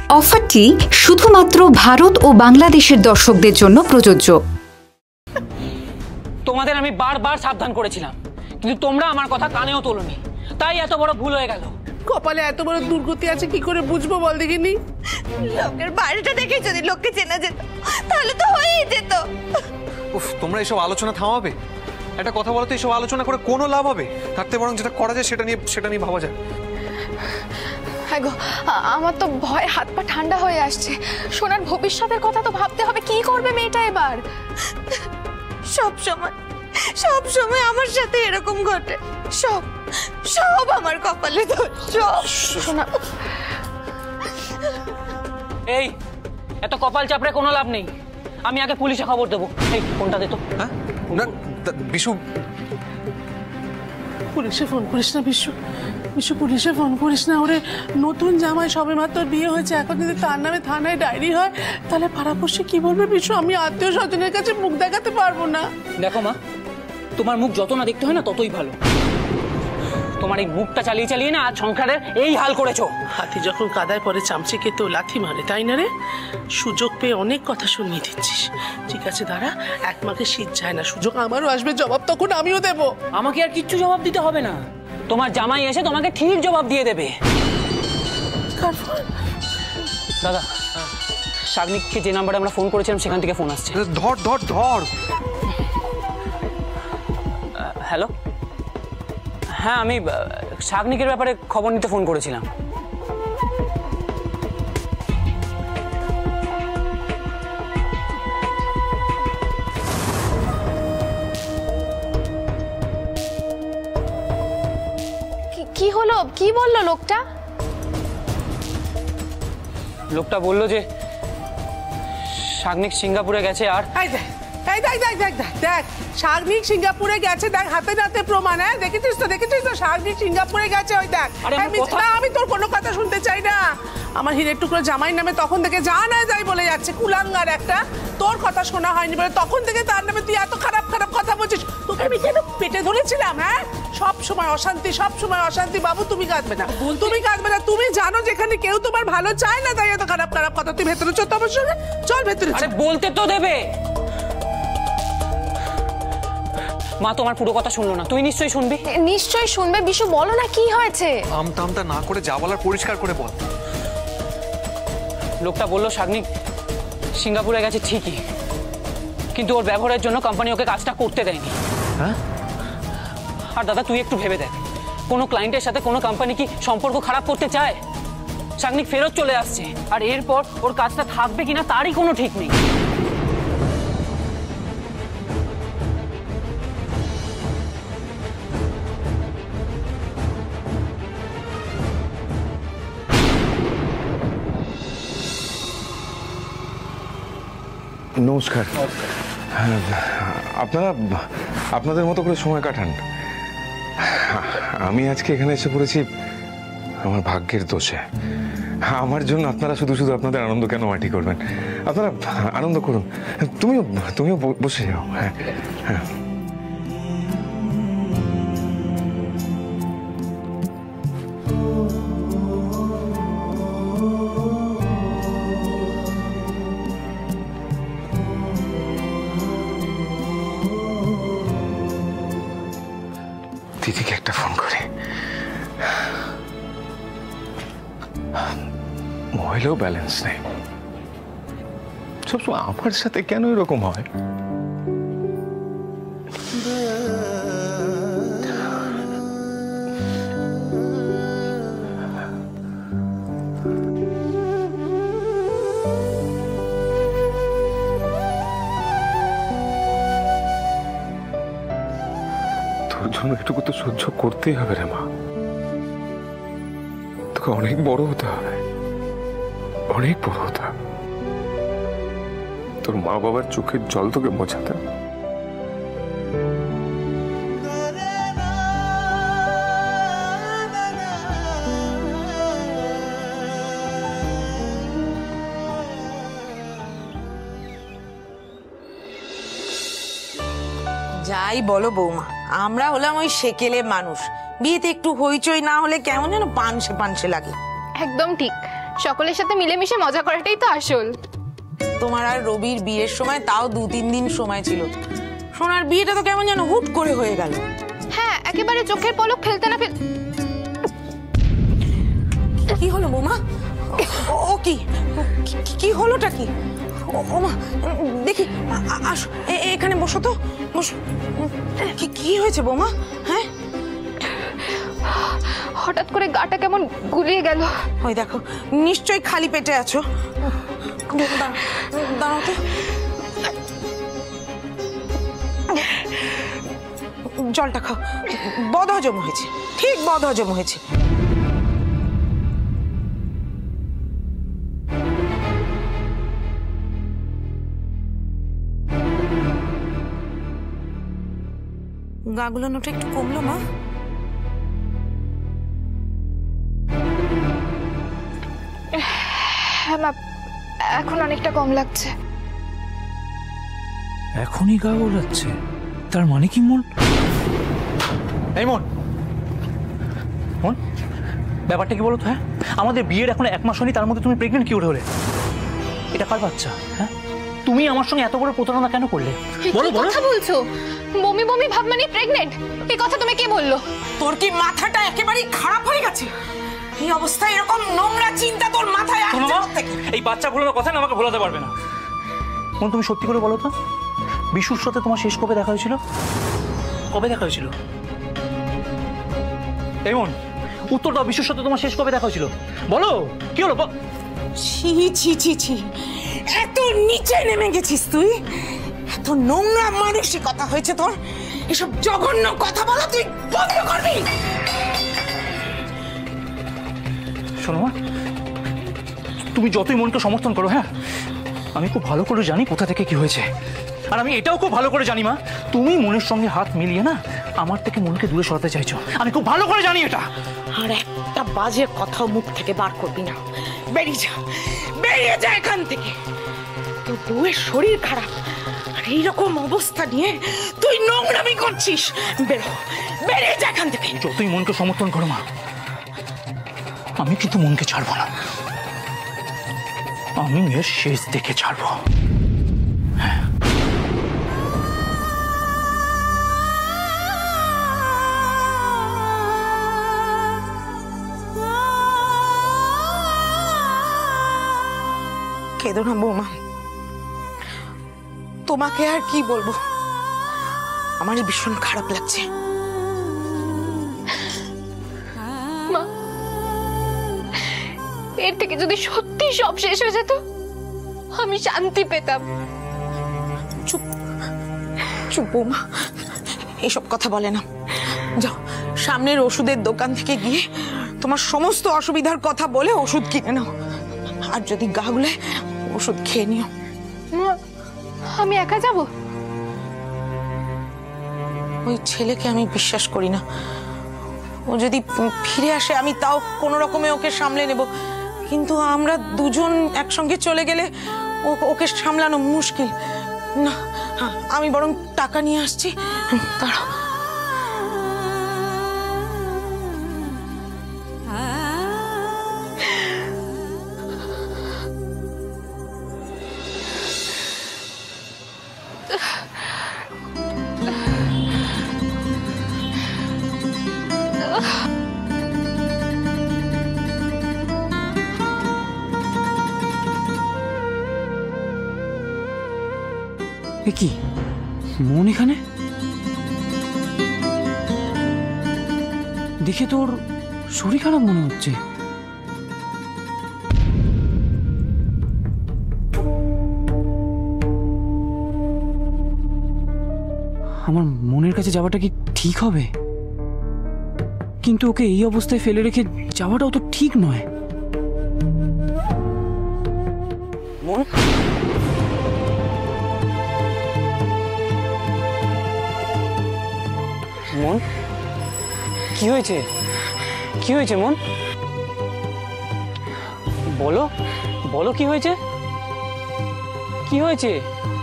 অফারটি শুধুমাত্র ভারত ও বাংলাদেশের দর্শকদের জন্য প্রযোজ্য। তোমাদের আমি বারবার সাবধান করেছিলাম, কিন্তু তোমরা আমার কথা কানেও তোলোনি, তাই এত বড় ভুল হয়ে গেল। কপালে এত বড় দুর্গতি আছে কি করে বুঝবো বল দেখিনি? লোকের বাড়িটা দেখে যদি লোককে চেনা যেত তাহলে তো হয়েই যেত। উফ, তোমরা এসব আলোচনা থামাবে? একটা কথা বলো তো, এসব আলোচনা করে কোনো লাভ হবে? থাকতে বরং যেটা করা যায় সেটা নিয়ে ভাবা যায়। হ্যাঁ গো, আমার তো ভয় হাত পা ঠান্ডা হয়ে আসছে। সোনার ভবিষ্যতের কথা তো ভাবতে হবে, কি করবে মেয়েটা এবার? সব সময় আমার সাথে এরকম ঘটে। সব আমার কপালে দোষ। সোনা, এই এত কপাল চাপড়ে কোনো লাভ নেই, আমি আগে পুলিশে খবর দেবো। এই ফোনটা দে তো। হ্যাঁ না বিশু, পুলিশে ফোন করিস না বিশু, পুলিশে ফোন করিস না। ওরে নতুন জামাই, সবে মাত্র বিয়ে হয়েছে, এখন যদি তার নামে থানায় ডায়েরি হয় তাহলে পাড়াপড়শি কি বলবে বিশু? আমি আত্মীয় স্বজনের কাছে মুখ দেখাতে পারবো না। দেখো মা, তোমার মুখ যত না দেখতে হয় না ততই ভালো। তোমার এই মুখটা চালিয়ে না আজ সংসারের এই হাল করেছো। হাতি যখন কাদায় পরে চামচিকে তো লাথি মারে, তাই না রে? সুযোগ পেয়ে অনেক কথা শুনিয়ে দিচ্ছিস। ঠিক আছে দাঁড়া, এক মাকে শীত যায় না, সুযোগ আমারও আসবে, জবাব তখন আমিও দেবো। আমাকে আর কিচ্ছু জবাব দিতে হবে না, তোমার জামাই এসে তোমাকে ঠিক জবাব দিয়ে দেবে। দাদা, শাগনিককে যে নাম্বারে আমরা ফোন করেছিলাম সেখান থেকে ফোন আসছে। ধর। হ্যালো, হ্যাঁ আমি শাগনিকের ব্যাপারে খবর নিতে ফোন করেছিলাম। কি হলো? কি বললো লোকটা? লোকটা বললো যে শাগনিক সিঙ্গাপুরে গেছে। আর দেখ শাগনিক সিঙ্গাপুরে গেছে, দেখ হাতে নাতে প্রমাণ। হ্যাঁ দেখেছিস তো শাগনিক সিঙ্গাপুরে গেছে। ওই দেখ, আমি তোর কোনো কথা শুনতে চাই না। আমার হীরের টুকরো জামাই নামে তখন থেকে যা না যাই বলে যাচ্ছে, কুলাঙ্গার একটা। তোর কথা শোনা হয়নি বলে তখন থেকে তার নামে তুই এত খারাপ কথা বলছিস। তোকে আমি কেন পেটে ধরেছিলাম? হ্যাঁ, সব সময় অশান্তি। বাবু তুমি কাঁদবে না, তুমি জানো যেখানে কেউ তোমার ভালো চায় না, তাই এত খারাপ কথা। তুই ভেতরে চল, আমার সঙ্গে চল ভেতরে। আরে বলতে তো দেবে। মা তোমার পুরো কথা শুনলো না, তুই নিশ্চয়ই শুনবি। নিশ্চয়ই শুনবে। বিশু বলো না কি হয়েছে? আমতা না করে যা বলার পরিষ্কার করে বল। লোকটা বললো শাগনিক সিঙ্গাপুরে গেছে ঠিকই, কিন্তু ওর ব্যবহারের জন্য কোম্পানি ওকে কাজটা করতে দেয়নি। হ্যাঁ? আর দাদা তুই একটু ভেবে দেখ, কোনো ক্লায়েন্টের সাথে কোনো কোম্পানি কি সম্পর্ক খারাপ করতে চায়? শাগনিক ফেরত চলে আসছে, আর এরপর ওর কাজটা থাকবে কিনা তারই কোনো ঠিক নেই। নমস্কার। আপনারা আপনাদের মতো করে সময় কাটান। আমি আজকে এখানে এসে পড়েছি আমার ভাগ্যের দোষে। আমার জন্য আপনারা শুধু আপনাদের আনন্দ কেন মাটি করবেন? আপনারা আনন্দ করুন, তুমিও বসে যাও। হ্যাঁ হ্যাঁ, দিদিকে একটা ফোন করে। মোবাইলেও ব্যালেন্স নেই। সবসময় আমার সাথে কেন এরকম হয়? তোর জন্য এটুকু তো সহ্য করতেই হবে রে মা। তোকে অনেক বড় হতে হবে, অনেক বড় হতে হবে। তোর মা বাবার চোখের জল তোকে মোছাতে হবে। যাই বলো বৌমা, আমরা হলাম ওই সেকেলে মানুষ। বিয়েতে একটু হইচই না হলে কেমন যেন পানসে লাগে। একদম ঠিক। সকলের সাথে মিলেমিশে মজা করাটাই তো আসল। তোমার আর রবির বিয়ের সময় তাও 2-3 দিন সময় ছিল, সোনার বিয়েটা তো কেমন যেন হুট করে হয়ে গেল। হ্যাঁ, একেবারে চোখের পলক ফেলতে না ফেল। কি হলো বৌমা? ও কি কি হলোটা কি? ও মা, দেখি আসো, এখানে বসো তো, বসো। কি হয়েছে বৌমা? হ্যাঁ, হঠাৎ করে গাটা কেমন গুলিয়ে গেল। ওই দেখো, নিশ্চয়ই খালি পেটে আছো। দাঁড়াও তো, জলটা খাও। বদহজম হয়েছে, ঠিক বদহজম হয়েছে। গা গুলানোটা একটু কমলো মা? হ্যাঁ মা, এখন অনেকটা কম লাগছে। এখনই গা গোলাচ্ছে? তার মানে কি মন? এই মন, মন, ব্যাপারটা কি বলো তো? হ্যাঁ, আমাদের বিয়ের এখন 1 মাস হয়নি, তার মধ্যে তুমি প্রেগনেন্ট কি করে? এটা কার বাচ্চা? হ্যাঁ, তুমি আমার সঙ্গে এত বড় প্রতারণা কেন করলে? বলো বলো। কথা বলছো? বমি বমি ভাব মানে প্রেগনেন্ট? এই কথা তুমি কে বললো? তোর কি মাথাটা একেবারে খারাপ হয়ে গেছে? এই অবস্থায় এরকম নোংরা চিন্তা তোর মাথায় আসছে থেকে? এই বাচ্চা ভুলানোর কথা না আমাকে ভোলাতে পারবে না। মন, তুমি সত্যি করে বলো তো, বিশুর সাথে তোমার শেষ কবে দেখা হয়েছিল? কবে দেখা হয়েছিল? এই মন, উত্তর দাও, বিশুর সাথে তোমার শেষ কবে দেখা হয়েছিল? বলো, কি হলো? ছি ছি ছি ছি, এত নিচে নেমে গেছিস তুই? এত নোংরা মানসিকতা হয়েছে তোর? এসব জঘন্য কথা বলা তুই বন্ধ করবি? শোনো মা, তুমি যতই মনকে সমর্থন করো, হ্যাঁ, আমি খুব ভালো করে জানি কোথা থেকে কি হয়েছে। আর আমি এটাও খুব ভালো করে জানি মা, তুমি মনের সঙ্গে হাত মিলিয়ে না আমার থেকে মনকে দূরে সরাতে চাইছো। আমি খুব ভালো করে জানি এটা। আর একটা বাজে কথাও মুখ থেকে বার করবি না। বেরিয়ে যা, বেরিয়ে যা এখান থেকে। তোর বউয়ের শরীর খারাপ, আর এইরকম অবস্থা নিয়ে তুই নোংরামি করছিস। বেরো, বেরিয়ে যা এখান থেকে। যতই মনকে সমর্থন করো মা, আমি কিন্তু মনকে ছাড়বো না। আমি এর শেষ দেখে ছাড়বো। কেঁদো না বৌমা, তোমাকে আর কি বলবো, আমার ভীষণ খারাপ লাগছে। মা, এর থেকে যদি সত্যি সব শেষ হয়ে যেত, আমি শান্তি পেতাম। চুপ চুপ বৌমা, এসব কথা বলে না। যাও, সামনের ওষুধের দোকান থেকে গিয়ে তোমার সমস্ত অসুবিধার কথা বলে ওষুধ কিনে নাও। আর যদি গা গুলে ওষুধ খেয়ে নিও। আমি একা যাব? ওই ছেলেকে আমি বিশ্বাস করি না। ও যদি ফিরে আসে আমি তাও কোনো রকমে ওকে সামলে নেব, কিন্তু আমরা দুজন একসঙ্গে চলে গেলে ওকে সামলানো মুশকিল। না, আমি বরং টাকা নিয়ে আসছি, দাঁড়াও। কি মন এখানে? দেখে তোর শরীর খারাপ মনে হচ্ছে। আমার মনের কাছে যাওয়াটা কি ঠিক হবে? কিন্তু ওকে এই অবস্থায় ফেলে রেখে যাওয়াটাও তো ঠিক নয়। মন, মন, কি হয়েছে? কি হয়েছে মন? বলো, বলো কি হয়েছে? কি হয়েছে?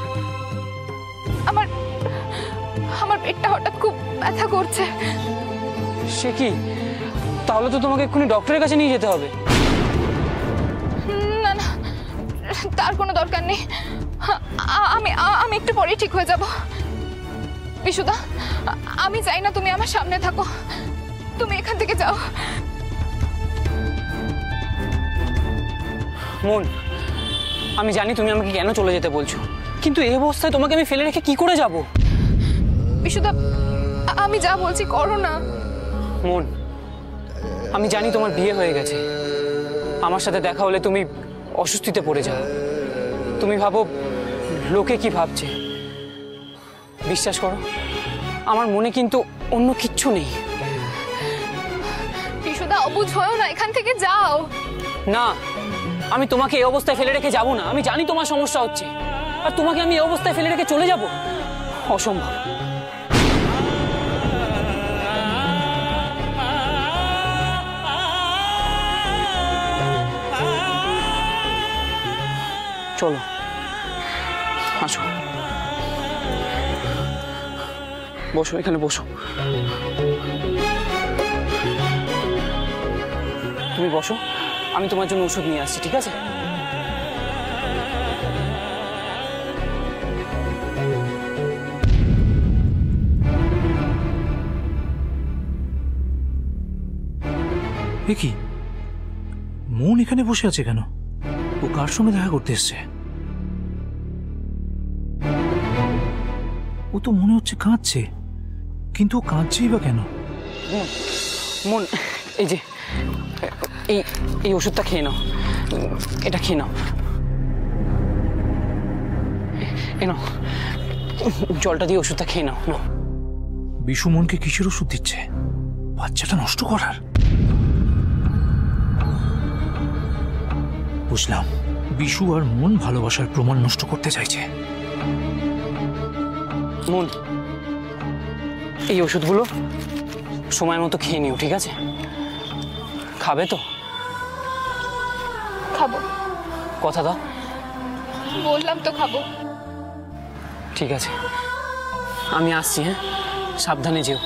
আমার আমার পেটটা হঠাৎ খুব ব্যথা করছে। সে কি? তাহলে তো তোমাকে এক্ষুনি ডক্টরের কাছে নিয়ে যেতে হবে। তার কোনো দরকার নেই। আমি আমি একটু পরেই ঠিক হয়ে যাব। বিশুদা, আমি চাই না তুমি আমার সামনে থাকো, তুমি এখান থেকে যাও। মন, আমি জানি তুমি আমাকে কেন চলে যেতে বলছো, কিন্তু এই অবস্থায় তোমাকে আমি ফেলে রেখে কি করে যাব? বিশুদা, আমি যা বলছি করো না। মন, আমি জানি তোমার বিয়ে হয়ে গেছে, আমার সাথে দেখা হলে তুমি অস্বস্তিতে পড়ে যাও, তুমি ভাবো লোকে কি ভাবছে। বিশ্বাস করো, আমার মনে কিন্তু অন্য কিচ্ছু নেই। বিশুদা, অবুঝ হয়েও না, এখান থেকে যাও। না, আমি তোমাকে এই অবস্থায় ফেলে রেখে যাব না। আমি জানি তোমার সমস্যা হচ্ছে, আর তোমাকে আমি এই অবস্থায় ফেলে রেখে চলে যাব, অসম্ভব। চলো, আসো, বসো, এখানে বসো। তুমি বসো, আমি তোমার জন্য ওষুধ নিয়ে আসছি, ঠিক আছে? এ কি, মন এখানে বসে আছে কেন? ও কার সঙ্গে দেখা করতে এসছে? ও তো মনে হচ্ছে কাঁদছে, কিন্তু ও কাঁদছেই বা কেন? মন, এই যে এই ওষুধটা খেয়ে নাও, এটা খেয়ে নাও, নাও, জলটা দিয়ে ওষুধটা খেয়ে নাও। নাও। বিশু মনকে কিসের ওষুধ দিচ্ছে? বাচ্চাটা নষ্ট করার? বুঝলাম, বিশু আর মন ভালোবাসার প্রমাণ নষ্ট করতে চাইছে। মন, এই ওষুধগুলো সময় মতো খেয়ে নিও, ঠিক আছে? খাবে তো? খাবো। কথা দাও। বললাম তো খাবো। ঠিক আছে, আমি আসছি। হ্যাঁ, সাবধানে যেও।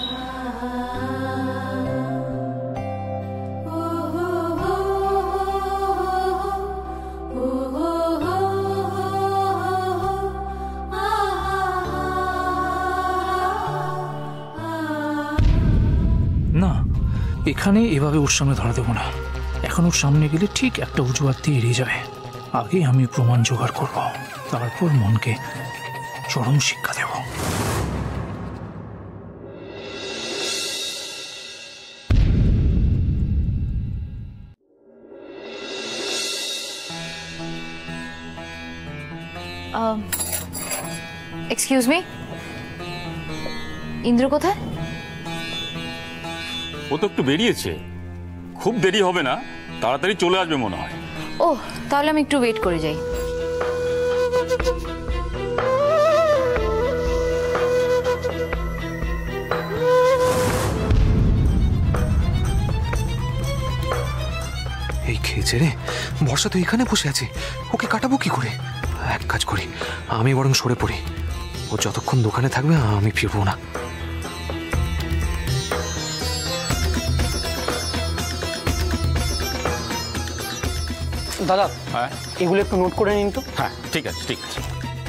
না, এখানে এভাবে ওর সামনে ধরা দেবো না। এখন ওর সামনে গেলে ঠিক একটা অজুহাত দিয়ে এড়িয়ে যাবে। আগে আমি প্রমাণ জোগাড় করব, তারপর মনকে চরম শিক্ষা দেব। এক্সকিউজ মি, ইন্দ্র কোথায়? ও তো একটু বেরিয়েছে, খুব দেরি হবে না, তাড়াতাড়ি চলে আসবে মনে হয়। ও, তাহলে আমি একটু ওয়েট করে যাই। এই খেয়েছে রে, বর্ষা তো এখানে বসে আছে, ওকে কাটাবো কি করে? এক কাজ করি, আমি বরং সরে পড়ি। ও যতক্ষণ দোকানে থাকবে আমি ফিরবো না। দাদা, হ্যাঁ, এগুলো একটু নোট করে নিন তো। হ্যাঁ, ঠিক আছে, ঠিক আছে।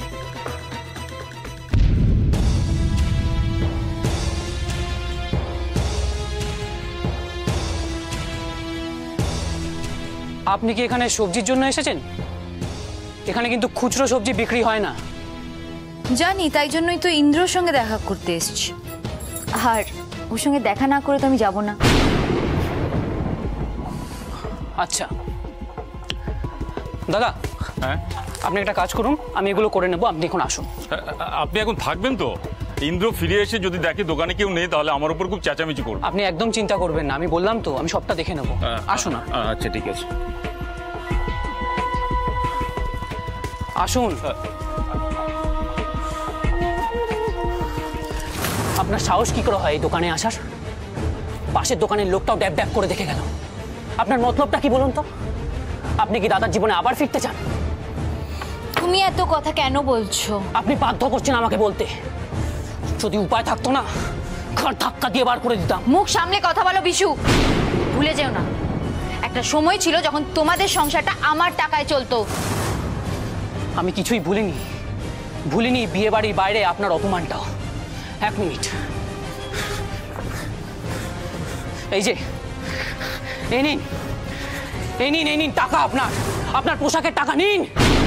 আপনি কি এখানে সবজির জন্য এসেছেন? এখানে কিন্তু খুচরো সবজি বিক্রি হয় না। জানি, তাই জন্যই তো ইন্দ্রর সঙ্গে দেখা করতে এসেছি। আর ওর সঙ্গে দেখা না করে তো আমি যাব না। আচ্ছা দাদা, হ্যাঁ, আপনি একটা কাজ করুন, আমি এগুলো করে নেবো, আপনি এখন আসুন। আপনি এখন থাকবেন তো? ইন্দ্র ফিরে এসে যদি দেখে দোকানে কেউ নেই, তাহলে আমার উপর খুব চেঁচামেচি করবে। আপনি একদম চিন্তা করবেন না, আমি বললাম তো আমি সবটা দেখে নেবো। আসুন। আচ্ছা, ঠিক আছে, আসুন। আপনার সাহস কি করে হয় এই দোকানে আসার? পাশের দোকানের লোকটাও ড্যাব ড্যাব করে দেখে গেল। আপনার মতলবটা কি বলুন তো? আপনি কি দাদার জীবনে আবার ফিরতে চান? তুমি এত কথা কেন বলছো? আপনি বাধ্য করছেন আমাকে বলতে। যদি উপায় থাকতো না, ঘর ধাক্কা দিয়ে বার করে দিতাম। মুখ সামলে কথা বলো বিশু। ভুলে যেও না, একটা সময় ছিল যখন তোমাদের সংসারটা আমার টাকায় চলতো। আমি কিছুই ভুলিনি বিয়ে বাড়ির বাইরে আপনার অপমানটাও। 1 মিনিট, এই যে এই নিন টাকা, আপনার পোশাকের টাকা নিন।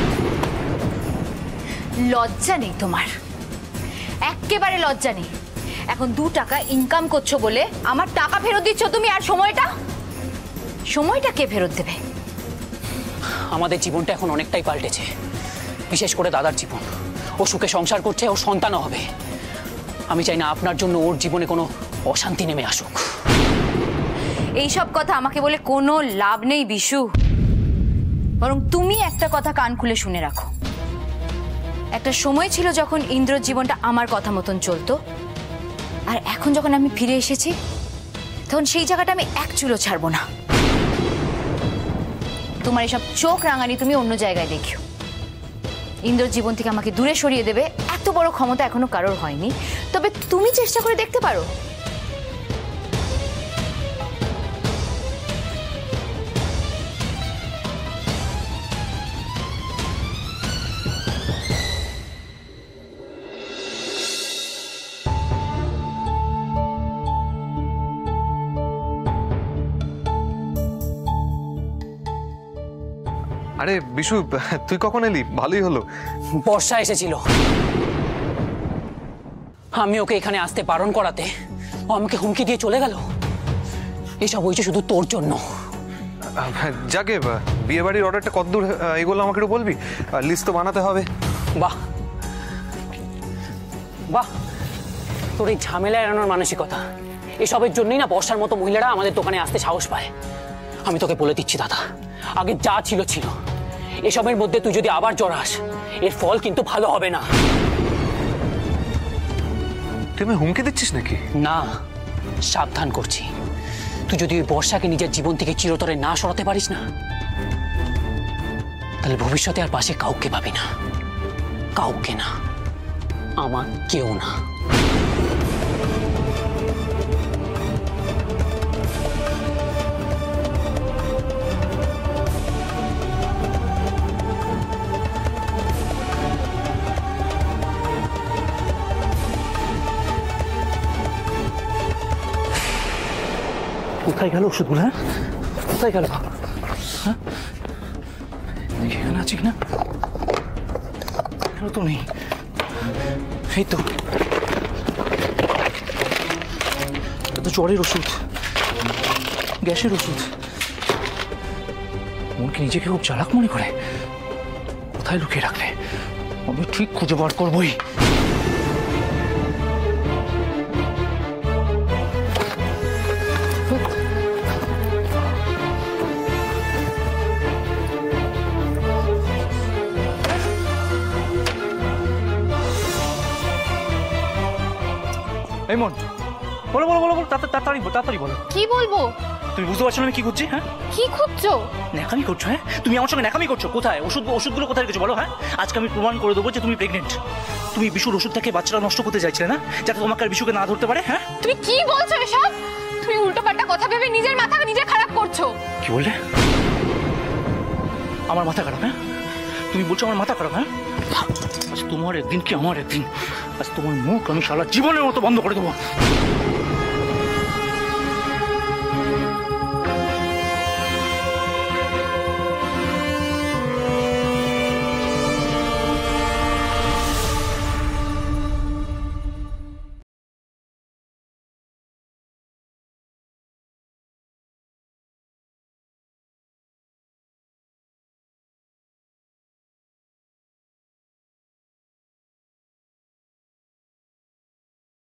লজ্জা নেই তোমার? একেবারে লজ্জা নেই। এখন 2 টাকা ইনকাম করছো বলে আমার টাকা ফেরত দিচ্ছ তুমি, আর সময়টা কে ফেরত দেবে? আমাদের জীবনটা এখন অনেকটাই পাল্টেছে, বিশেষ করে দাদার জীবন। ও সুখে সংসার করছে, ওর সন্তানও হবে। আমি চাই না আপনার জন্য ওর জীবনে কোনো অশান্তি নেমে আসুক। এইসব কথা আমাকে বলে কোনো লাভ নেই বিশু। বরং তুমি একটা কথা কান খুলে শুনে রাখো। একটা সময় ছিল যখন ইন্দ্রর জীবনটা আমার কথা মতন চলতো, আর এখন যখন আমি ফিরে এসেছি তখন সেই জায়গাটা আমি এক চুলো ছাড়বো না। তোমার এসব চোখ রাঙানি তুমি অন্য জায়গায় দেখিও। ইন্দ্রর জীবন থেকে আমাকে দূরে সরিয়ে দেবে এত বড় ক্ষমতা এখনো কারোর হয়নি, তবে তুমি চেষ্টা করে দেখতে পারো। আরে বিশু, তুই কখন এলি? ভালোই হলো। বর্ষা এসেছিল, আমি ওকে এখানে আসতে বারণ করাতে ও আমাকে হুমকি দিয়ে চলে গেল। এসব হয়েছে শুধু তোর জন্য। যাকে বিয়ে বাড়ির অর্ডারটা কতদূর এগুলো আমাকে একটু বলবি? লিস্ট তো বানাতে হবে। বাহ, তোর এই ঝামেলা এড়ানোর মানসিকতা, এসবের জন্যই না বর্ষার মতো মহিলারা আমাদের দোকানে আসতে সাহস পায়। আমি তোকে বলে দিচ্ছি দাদা, আগে যা ছিল এসবের মধ্যে তুই যদি আবার জড়াস, এর ফল কিন্তু ভালো হবে না। তুই আমি হুমকি দিচ্ছিস নাকি? না, সাবধান করছি। তুই যদি ওই বর্ষাকে নিজের জীবন থেকে চিরতরে না সরাতে পারিস না, তাহলে ভবিষ্যতে আর পাশে কাউকে পাবি না। কাউকে না, আমার কেউ না। কোথায় গেল ওষুধগুলো? হ্যাঁ, কোথায় গেল? হ্যাঁ, দেখি এখানে আছে কিনা। এখানে তো নেই। এই তো, এটা তো জ্বরের ওষুধ, গ্যাসের ওষুধ। মনকে নিজেকে খুব চালাক মনে করে। কোথায় লুকিয়ে রাখলে? আমি ঠিক খুঁজে বার করবই। এই মন, বলো বলো বলো বলো, তাড়াতাড়ি বলো। কি বলবো? তুমি বুঝতে পারছো না আমি কি করছি? হ্যাঁ, কি খুঁজছো? ন্যাকামি করছো? হ্যাঁ, তুমি আমার সঙ্গে ন্যাকামি করছো। কোথায় ওষুধগুলো কোথায় রেখেছো বলো? হ্যাঁ, আজকে আমি প্রমাণ করে দেবো যে তুমি প্রেগনেন্ট। তুমি বিশুর ওষুধ থেকে বাচ্চাটা নষ্ট করতে চাইছিলে না, যাতে তোমাকে আর বিশুকে না ধরতে পারে। হ্যাঁ, তুমি কি বলছো এসব? তুমি উল্টোপাল্টা কথা ভেবে নিজের মাথা নিজে খারাপ করছো। কি বললে? আমার মাথা খারাপ? হ্যাঁ, তুমি বলছো আমার মাথা খারাপ? হ্যাঁ, আজ তোমার একদিন কি আমার একদিন। আজ তোমার মুখ আমি সারা জীবনের মতো বন্ধ করে দেবো।